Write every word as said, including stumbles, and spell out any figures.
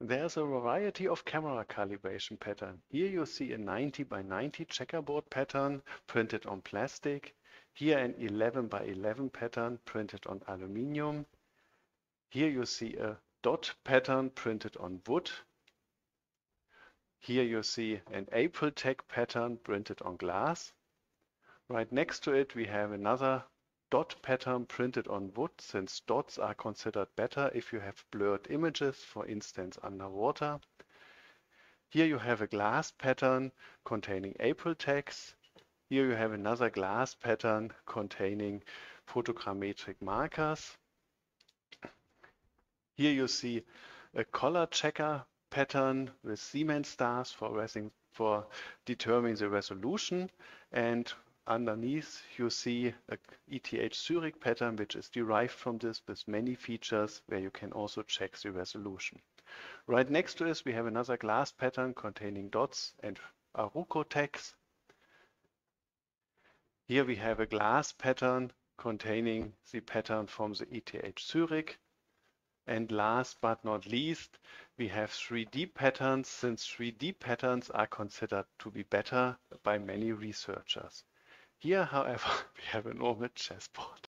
There's a variety of camera calibration pattern. Here you see a ninety by ninety checkerboard pattern printed on plastic. Here an eleven by eleven pattern printed on aluminium. Here you see a dot pattern printed on wood. Here you see an April tag pattern printed on glass. Right next to it we have another dot pattern printed on wood, since dots are considered better if you have blurred images, for instance underwater. Here you have a glass pattern containing April tags. Here you have another glass pattern containing photogrammetric markers. Here you see a color checker pattern with Siemens stars for, for determining the resolution, and underneath you see a E T H Zurich pattern which is derived from this with many features where you can also check the resolution. Right next to this we have another glass pattern containing dots and Aruco tags. Here we have a glass pattern containing the pattern from the E T H Zurich. And last but not least, we have three D patterns, since three D patterns are considered to be better by many researchers. Here, however, we have a normal chessboard.